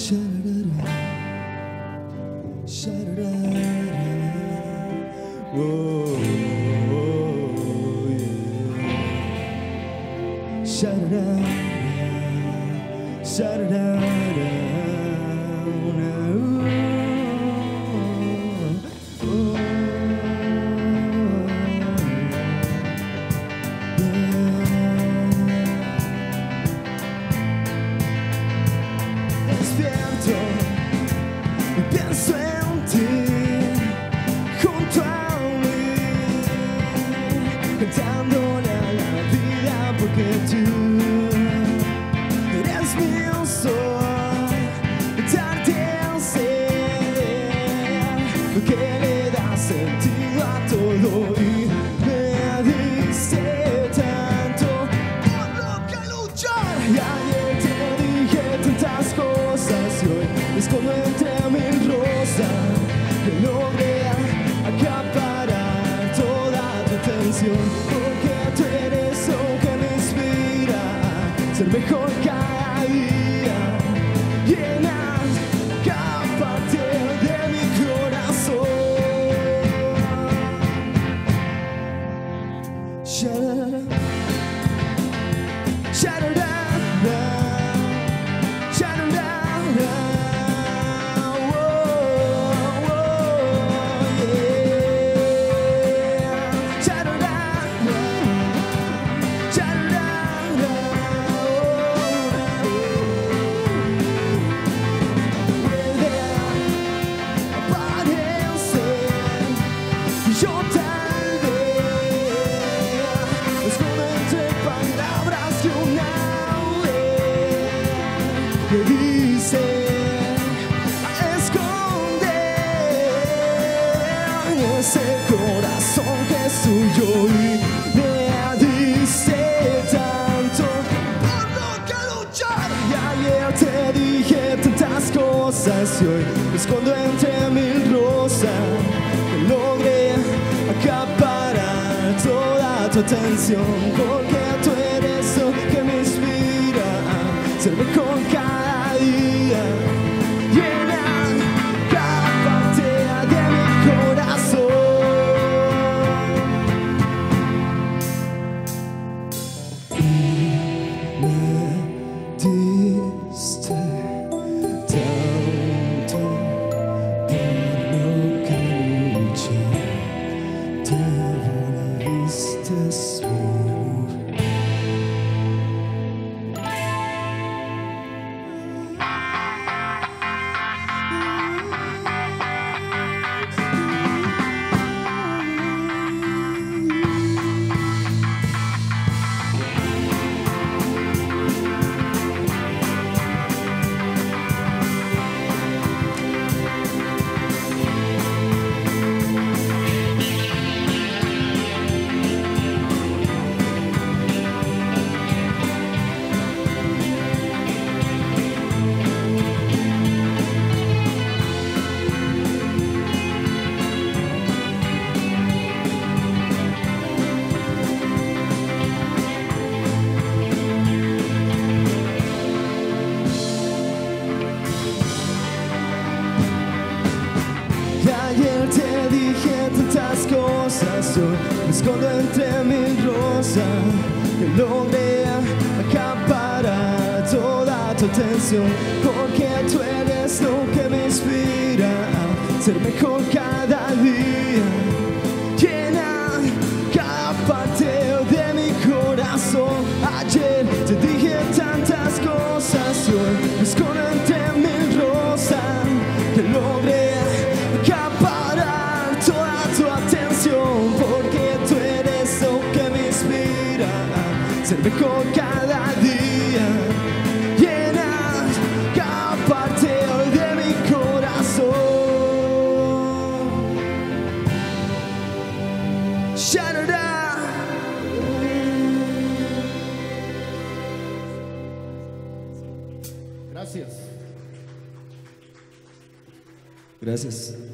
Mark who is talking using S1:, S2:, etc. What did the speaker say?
S1: Despierto y pienso en ti, junto a mí, cantándole a la vida, porque tú eres mi sol, darte el ser, que le da sentido a todo y me diste tanto por lo que luchar. Y ayer te dije tantas cosas y hoy me escondo entre mil rosas, que logré acaparar toda tu atención, porque tú eres lo que me inspira a ser mejor cada día. Llenas cada parte de mi corazón. Sha-da-da, sha-da-da-da, sha-da-da-da, oh, yeah. Sha-da-da-da, sha-da-da-da, puede aparecer, yo tal vez me escondo entre palabras que una vez me dice a esconder ese corazón que es tuyo y me diste tanto por lo que luchar. Y ayer te dije tantas cosas y hoy me escondo entre mil rosas, que logré acaparar toda tu atención, porque tú eres lo que me inspira a ser mejor cada día. Llena cada parte de mi corazón. Me diste tanto por lo que luché, te volviste mi mujer. Ayer te dije tantas cosas, hoy me escondo entre mil rosas, que logré acaparar toda tu atención, porque tú eres lo que me inspira a ser mejor cada día. Llena cada parte de mi corazón. Ayer te dije tantas cosas y hoy me escondo entre mil rosas, que logré acaparar toda tu atención, porque tú eres lo que me inspira a ser mejor cada día. Llenas cada parte de mi corazón. Sha-da-da. Gracias. Gracias.